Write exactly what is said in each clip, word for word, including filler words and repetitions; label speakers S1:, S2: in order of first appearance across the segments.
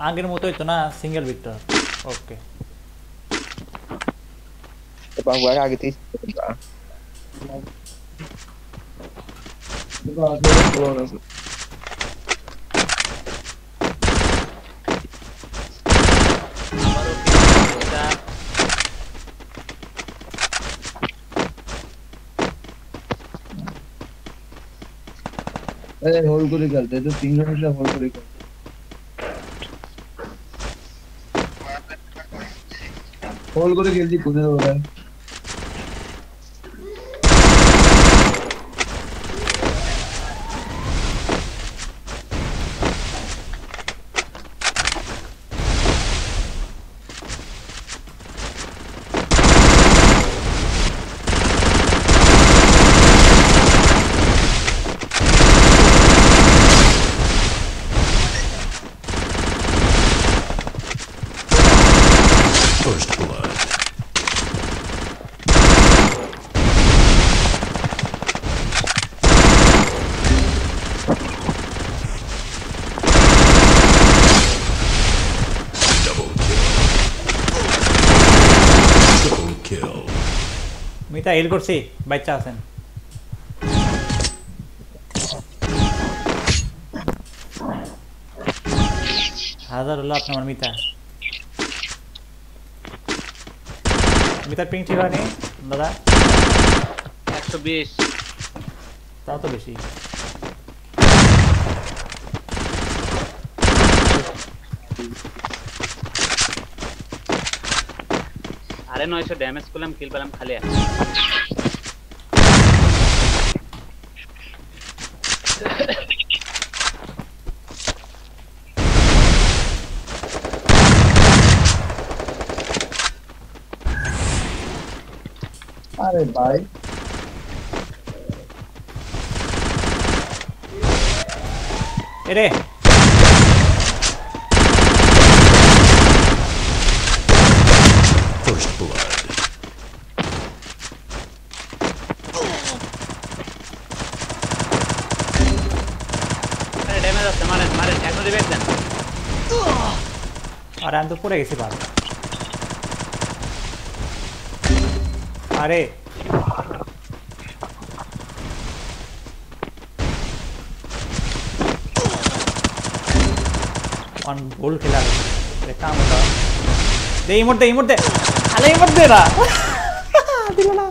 S1: আগের মতোই তো না single victor okay
S2: Bang gua kaget sih.
S3: আমারও পিছটা
S4: अरे होल्ड করে খেলতে তো তিন জন মিলে হোল্ড করে খেলতে হোল্ড করে খেলছি কোনে ওরা
S5: First blood. Double kill. Triple kill.
S1: Mita heal করছি বাচ্চা আছেন হাজার হলো আপনার আমার মিতা মিতার পিং ঠিক হয়নি দাদা
S3: একশো বিশ
S1: তাও তো বেশি
S3: আরে নয়শো ড্যামেজ করলাম কিল পেলাম খালি এক
S4: আরে ভাই
S1: এরে
S5: First blood.
S3: আরে ড্যামেজ আছে মারেন মারেন এখন রিভাইভ দেন
S1: আরে আমি তো পড়ে গেছি বার আরে অন গোল খেলা রে কাম হলো দে ইমোট দে ইমোট দে আলে ইমোট দে রা দিল না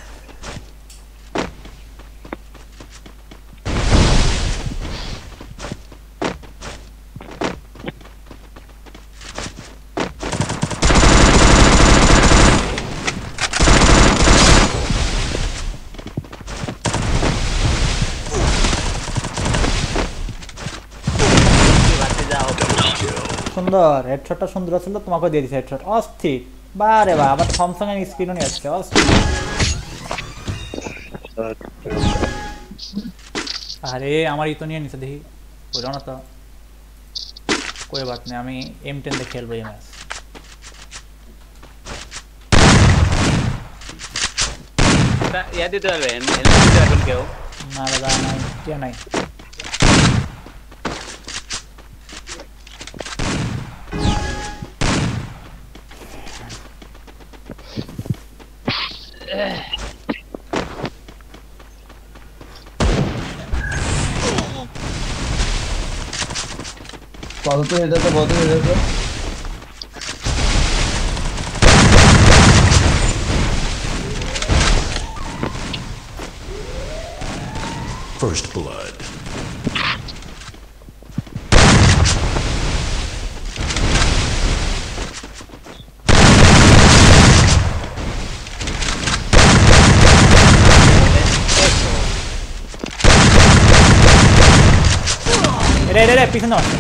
S3: বাঁচে যাও
S1: সুন্দর হেডশটটা সুন্দর ছিল তোমাকে দিয়ে দিছে হেডশট অস্থির বারে বা আবার থমসং এর স্ক্রিনও নিয়ে আসছে অস্থির আরে আমার ই তো নিয়ে নিছে দেখি বলো না তো कोई बात नहीं আমি এম টেন দিয়ে খেলবো এই ম্যাচ
S3: তা ইয়া দিতে পারবেন হেলমেট দিতে পারবেন কেউ
S1: না দাদা নাই কে নাই
S4: কত তো এটা তো কত এটা তো
S5: First blood.
S1: রে রে রে পিছনে দাও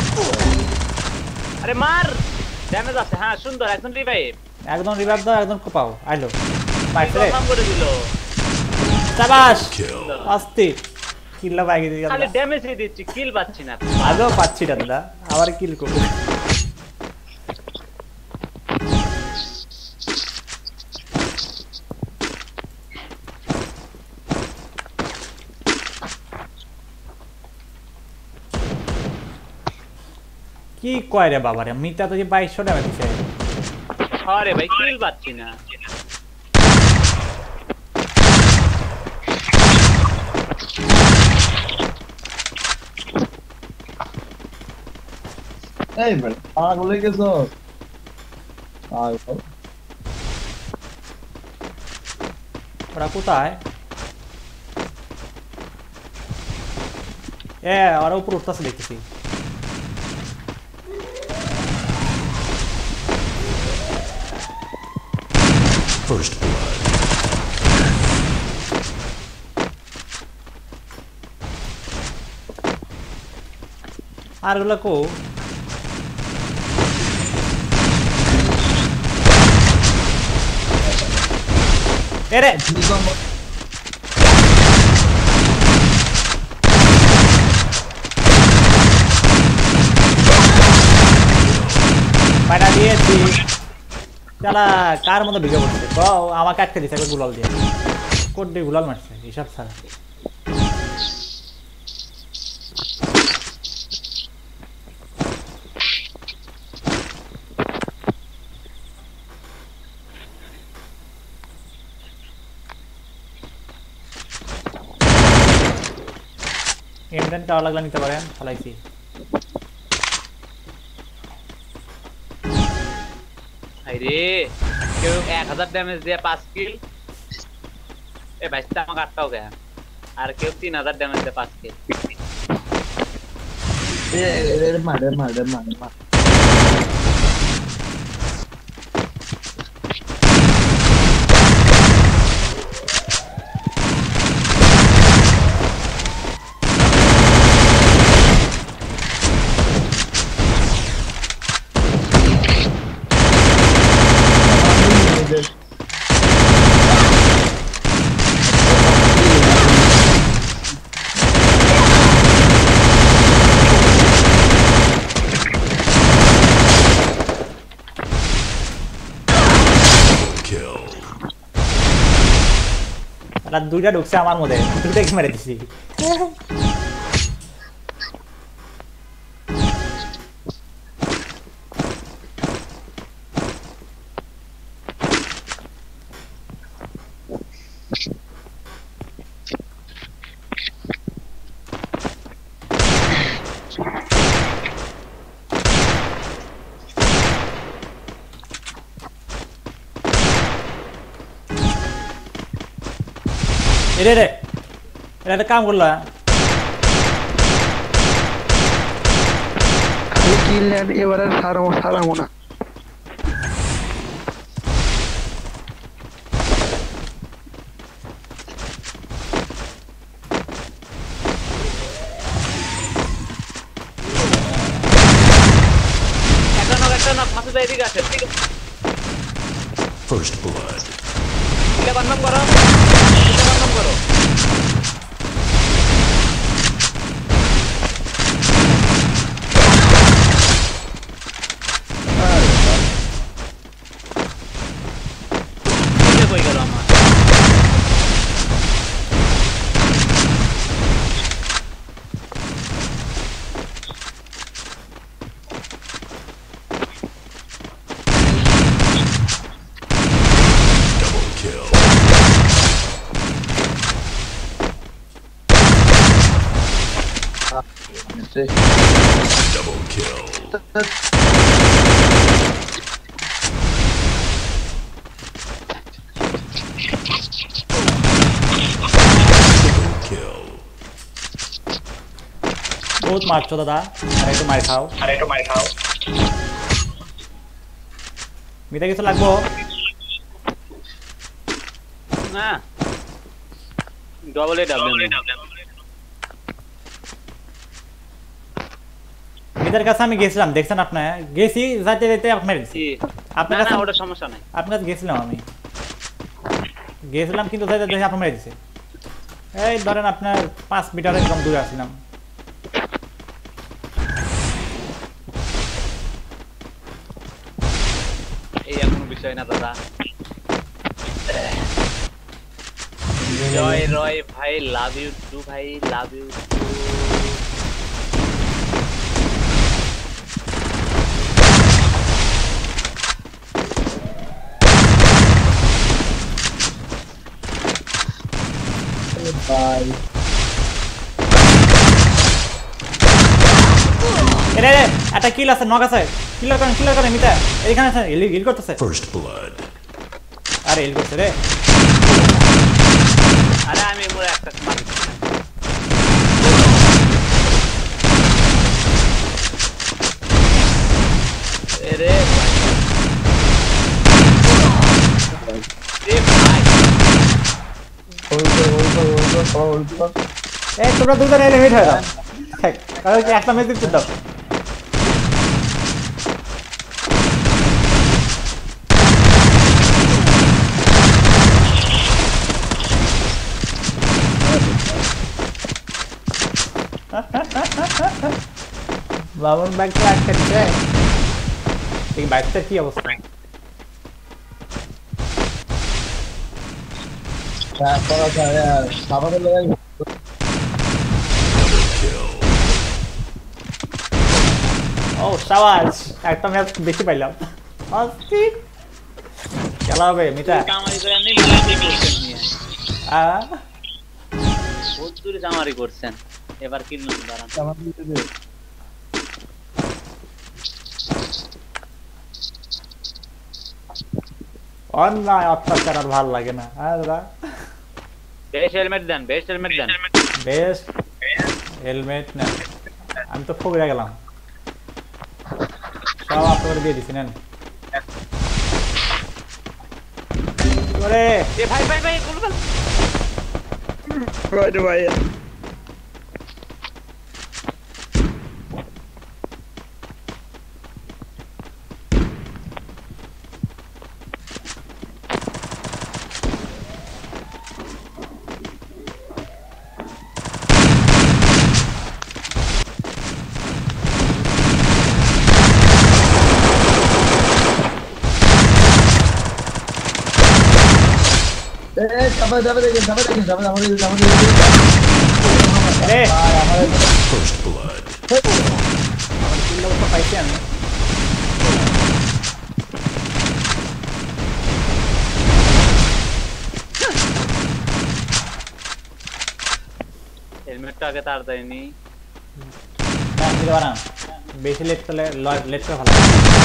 S3: আরে মার ড্যামেজ আছে হ্যাঁ সুন্দর একদম রিভাইভ
S1: একদম রিভাইভ দাও একদম কোপাও আইলো মাইছে রে
S3: কনফার্ম করে দিল
S1: শাবাশ
S5: Kill.
S1: অস্থির কিল্লা পাই গেছি
S3: খালি ড্যামেজই দিচ্ছি কিল পাচ্ছি না
S1: আগেও পাচ্ছি না দাদা আবার কিল করবো কি কয় রে বাবা রে মিতা তো যে বাইশশো ড্যামেজ দিছে
S3: আরে ভাই কিল পাচ্ছি না
S4: এই বল পাগল হয়ে গেছো পাগল
S1: ওরা কোথায় এ ওরা উপর উঠতেছে দেখতেছি
S5: First blood.
S1: আর গুলো কো এরে পায়না দিয়েছি চালা কার মতো ঢুকে পড়ছে ক আমাকে আটকে দিছে একবার গুলাল দিয়ে কোড দিয়ে গুলাল মারছে হিসাব ছাড়া এমডেন কার লাগলা নিতে পারেন ফলাইছি
S3: আরে কেউ এক হাজার ড্যামেজ দিয়ে পাঁচ কিল এ ভাইটা আমাকে আটটাও গে আর কেউ তিন হাজার ড্যামেজ দিয়ে পাঁচ কিল
S4: এ এ মারে মারে মারে মারে
S1: রাত দুইটা ঢুকছে আমার মধ্যে দুইটাকে মেরে দিছি এরে রে এটা কাম করলা
S2: খালি কিল নেন এবারে সারামো সারামো না
S3: একটা নক একটা নক ফাঁসে যায় এদিকে আছে
S5: First blood.
S3: এটা কনফার্ম করো এটা কনফার্ম করো এটা কই গেল আমার
S5: Double kill. Double kill. Triple kill.
S1: বহুত মারছো দাদা আর একটু মার খাও
S3: আরে একটু মার খাও
S1: মিটা কিছু লাগবো
S3: না ডবল এ ডাবল
S1: মিটার কাছে আমি গেছিলাম দেখছেন আপনি গেছি যাইতে যাইতে আপনার
S3: জি
S1: আপনার
S3: না
S1: কাছে
S3: না ওটা সমস্যা নাই
S1: আপনার কাছে গেছিলাম আমি গেছিলাম কিন্তু যাইতে দেখে আপনার মেরে দিছে এই ধরেন আপনার পাঁচ মিটার একদম দূরে আসলাম
S3: এই এমন বিষয় না দাদা জয় রয় ভাই লাভ ইউ টু ভাই লাভ ইউ টু
S4: ভাই
S1: এরে রে একটা কিল আছে নক আছে কিলার করেন কিলার করেন মিতা এইখানে আছে হিল হিল করতেছে
S5: First blood.
S1: আরে হিল করছে রে
S3: আরে আমি মোরে একটা মারি এরে এ ভাই
S4: ওই তো ওই তো ওই তো সব ওই তো
S1: এই তোমরা দুজন এলিমিনেট হয়ে যাও ঠিক কারণ কি একটা ম্যাচ দিতে দাও বাবন ব্যাগ তো আটকে দিচ্ছে এই বাইকটার কি অবস্থা
S4: তারপর সাবানের লাগাই
S1: ও সাবাস একটা ম্যাচ বেশি পাইলাম আস্তি খেলা হবে মিতা
S3: কামারি করে আপনি মারামারি করছেন নিয়ে
S1: আ
S3: বহুত দূরে জামারি করছেন এবার কিল নিতে দাঁড়ান
S4: সাবান দিতে দে
S1: অন্যায় অত্যাচার আর ভালো লাগে না হ্যাঁ দাদা
S3: বেশ হেলমেট দেন বেশ হেলমেট দেন
S1: বেস্ট হেলমেট না আমি তো ফগড়ে গেলাম সব আপনাদের দিয়ে দিছি নেন ওরে
S3: এ ভাই ভাই ভাই কোন বল
S2: ভাই রে ভাই
S4: এ সাবান যাবে দেখেন সাবান দেখেন সাবান আমাদের আমাদের
S1: আরে
S4: ভাই আমাদের
S5: First blood.
S1: আমার কিল অবস্থা পাইছি আমি
S3: হেলমেটটা আগে তার দেয়নি
S1: না দিতে পারা বেশি লেট করলে লেট করে ভালো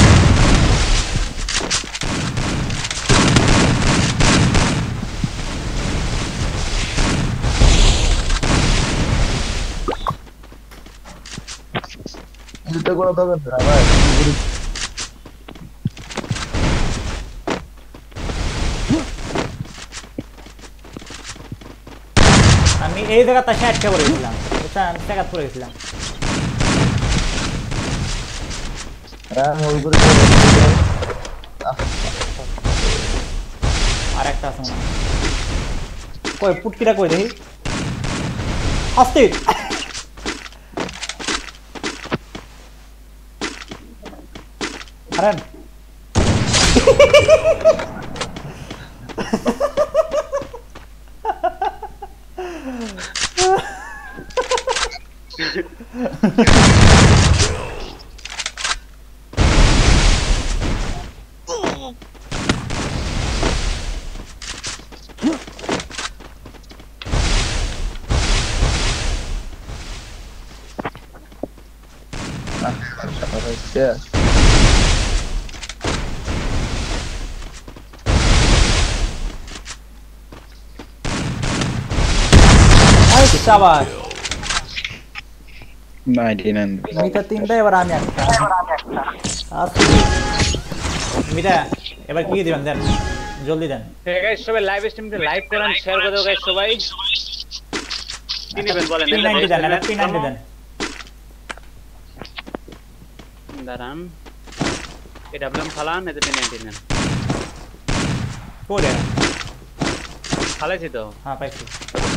S4: যুদ্ধ করা হবে না ভাই
S1: আমি এই জায়গাটা আটকে পড়ে গেছিলাম বুঝছেন আমি টাকা পড়ে গেছিলাম
S4: রাম ওই করে
S1: আর একটা আছে না কই পুটকিটা কই দেখি অস্থির আরেন
S4: Yeah.
S1: আই শাবাশ
S2: ninety-nine
S1: মিটা তিনটা এবার আমি একটা আচ্ছা মিটা এবার কি দিবেন দেন জলদি দেন
S3: ঠিক আছে সবাই লাইভ স্ট্রিমতে লাইভ করেন শেয়ার করে দাও গাইস সবাই কি নেবেন বলেন
S1: পি নাইনটি দেন একটা পি নাইনটি দেন
S3: দাঁড়ান এটা বললাম ফালান এতে পি নাইনটি নেন
S1: কোরে
S3: ফালাইছি তো
S1: হ্যাঁ পাইছি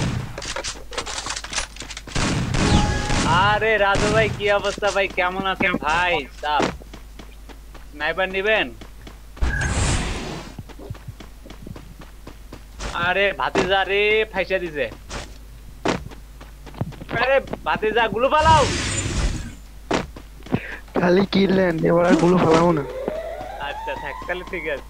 S3: আরে রাজু ভাই কি অবস্থা ভাই কেমন আছেন ভাই সাপ স্নাইপার নেবেন আরে ভাতিজা রে ফাইসা দিছে আরে ভাতিজা গুলো পালাও
S2: খালি কিনলেন এবার আর গুলো ফেলাবো না
S3: আচ্ছা থাক তাহলে ঠিক আছে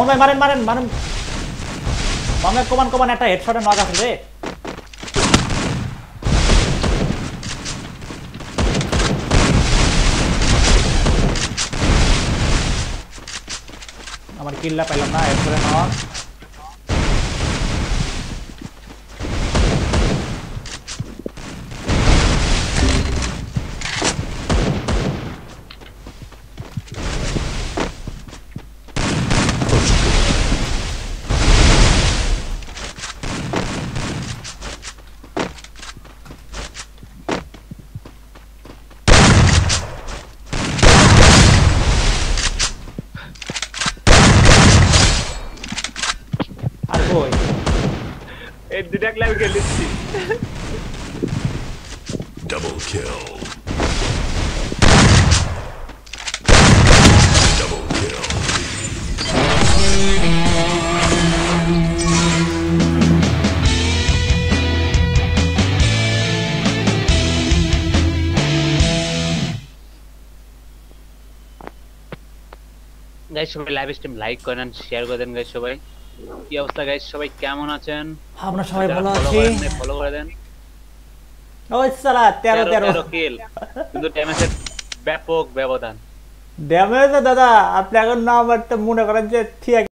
S1: মামে মারেন মারেন মারেন মামে কমান কমান একটা হেডশটে নক আছে রে আমার কিলটা পাইলাম না হেডশটে নক আর কই
S3: এই দুটা ক্লাব খেলেছি
S5: Double kill. Double kill.
S3: Guys সবাই লাইভ স্ট্রিম লাইক করেন শেয়ার করে দেন গাইস সবাই কি অবস্থা গাইস সবাই কেমন আছেন
S1: আমরা সবাই ভালো
S3: follow
S1: আছি
S3: করেন নাই, follow করে দেন
S1: ওই সালা তেরো তেরো
S3: কিল কিন্তু ড্যামেজের ব্যাপক ব্যবধান
S1: ড্যামেজ দাদা আপনি এখন না মারতে মনে করেন যে ঠিক